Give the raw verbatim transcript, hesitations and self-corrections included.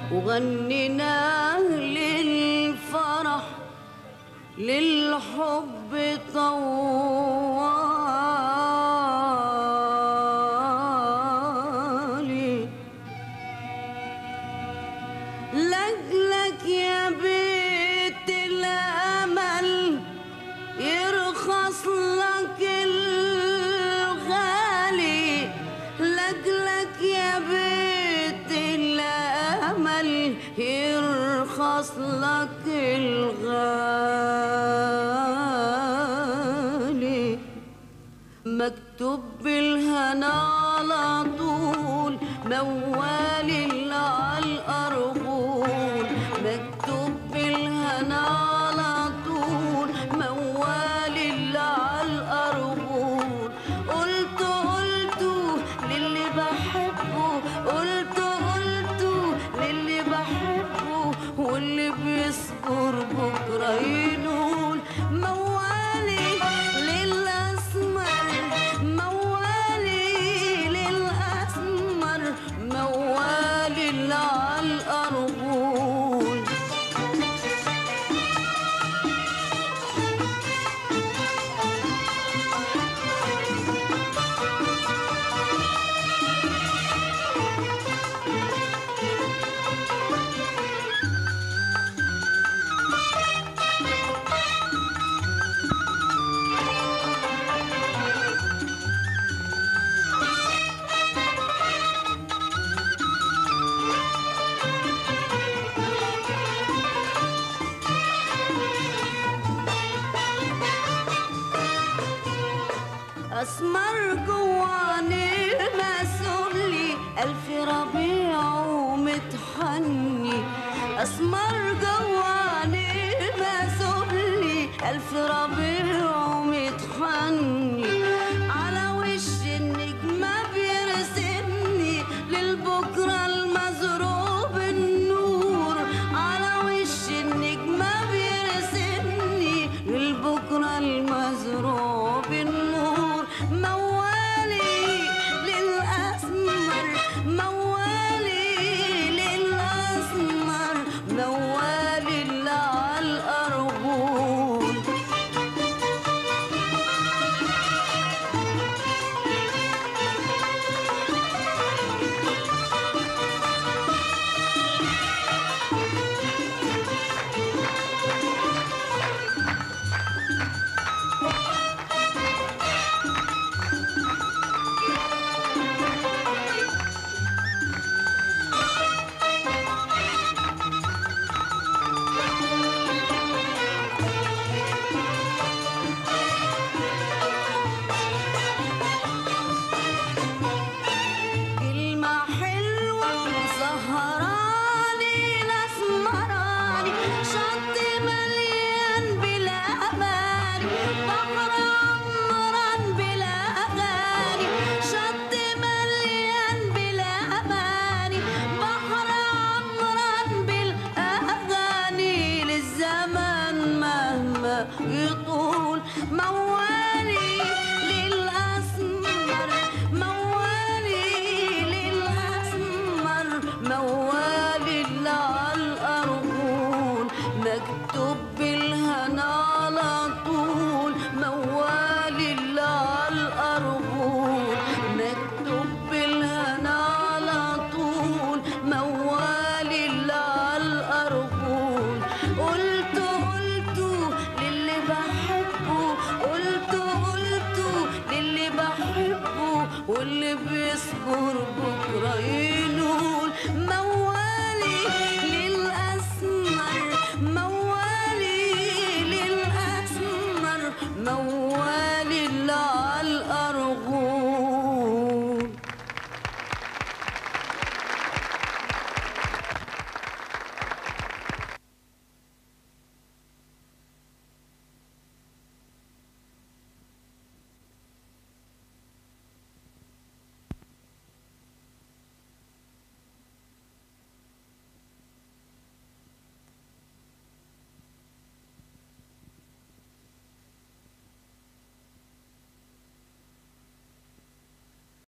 وغنيناه للفرح للحب طوالي لجلك يا بيت الأمل يرخص لك الغالي لجلك يا بيت الأمل يرخص لك الغالي مكتوب بالهنا على طول موالي اللي على الأرجول مكتوب بالهنا على طول موالي اللي على الأرجول قلت قلت للي بحبه قلت قلت للي بحبه واللي بيصبر بكرة ينول موالي للأسمر موالي للأسمر موالي اللي على الأرجول أسمر جواني مسؤولي ألف ربيع ومتحني أسمر جواني مسؤولي ألف ربيع ومتحني على وش النجمة بيرسمني للبكرة المزروع بالنور على وش النجمة بيرسمني للبكرة المزروع بالنور موالي للأسمر موالي للأسمر موالي اللي على الأرجول يطول موالي للأسمر موالي للأسمر موالي اللي على الأرجول مكتوب بالهنا على طول موالي اللي على الأرجول مكتوب بالهنا على طول موالي اللي على الأرجول قلت قلت للي بحبه قلت قلت للي بحبه واللي بيصبر بكرة ينول